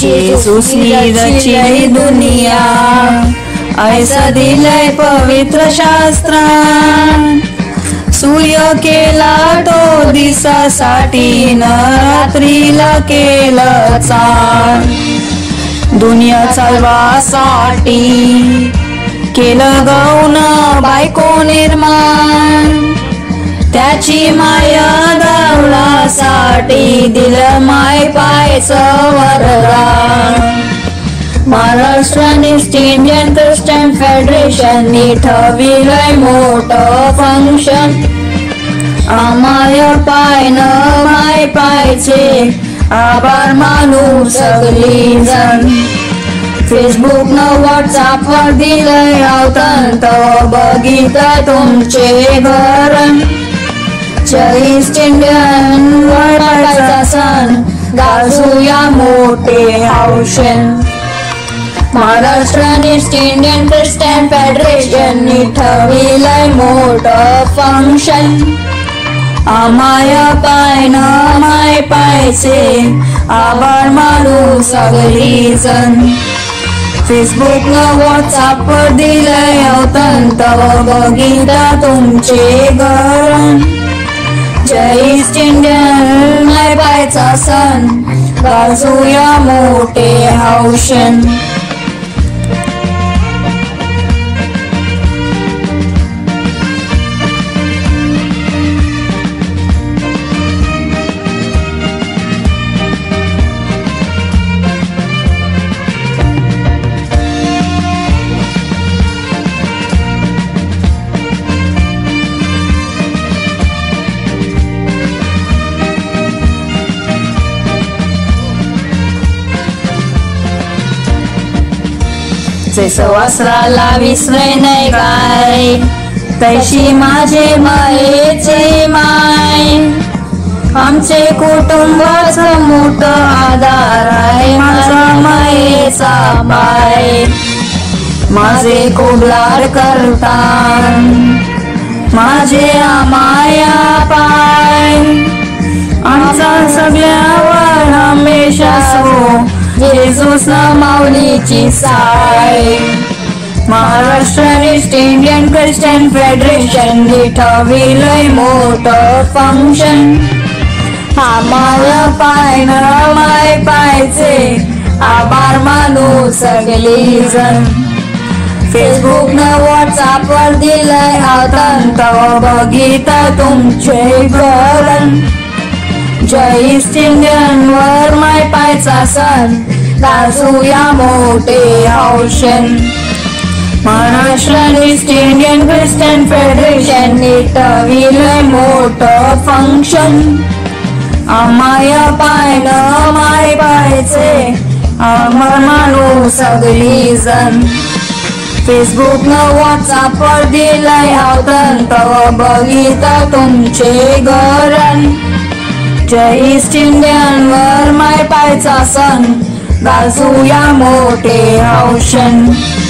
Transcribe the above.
जेजूसनी रचिली दुनिया ऐसा दिलय पवित्र शास्त्रान सूर्य केला तो दिसासाठी न रात्रीला केलं चांद दुनिया चालवासाठी केलं गौन बायको निर्माण त्याची माया दावण्यासाठी दिलं माय पायचं वरदान Maharashtra east Indian Christian federation ठेविलंय मोठं फंक्शन आम्हाय पायनं माय पायचे आभार मानू सगळी जण फेसबुक न व्हॉट्सअप वर दिलंय अवतंत बघितलं तुमचे घर ईस्ट इंडियन वर्ल्ड सण गाजूया मोठे हौशन Maharashtra east Indian Christian federation ठेविलंय मोठं फंक्शन आम्हाय पायनं माय पायचे आभार मानू सगळी जण फेसबुक न व्हॉट्सअप वर दिलंय अवतंत बघितलं तुमचे घर ईस्ट इंडियन माय पायचा सण गाजूया मोठे हौशन जैसं वासराला विसरे नाही गाय तैशी माझे मायेचे माय आमचे कुटुंबाचं मोठं आधार आहे माझा मायेचा पाय माझे कोबलार करतान माझे माया पाय आमचा सगळ्यावर हमेशा सो जेजूस माऊलीची साय Maharashtra east Indian Christian federation ठेविलंय मोठं फंक्शन आम्हाला पायनं माय पायचे आभार मानू सगळी जण फेसबुक न व्हॉट्सअप वर दिलंय अवतंत बघितलं तुमचे गरण ईस्ट इंडियन वर माय पायचा सण गाजूया मोठे हौशन Maharashtra east Indian Christian federation ठेविलंय मोठं फंक्शन आम्हाय पायनं माय पायचे आभार मानू सगळी जण फेसबुक न व्हॉट्सअप वर दिलंय अवतंत बघितलं तुमचे गरण ईस्ट इंडियन वर माय पायचा सण गाजूया मोठे हौशन